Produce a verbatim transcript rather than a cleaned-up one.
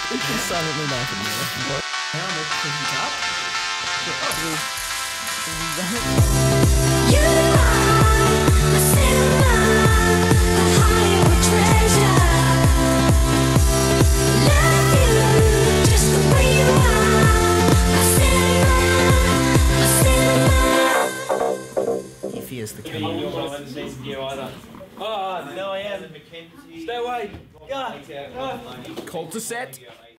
He's silently laughing there. What? Now I'm picking it up. You are a cinema, a Hollywood treasure. Love you just the way you are. A cinema, a cinema. He fears the king. Oh, no, I am. Stay away. Yeah. Called to set.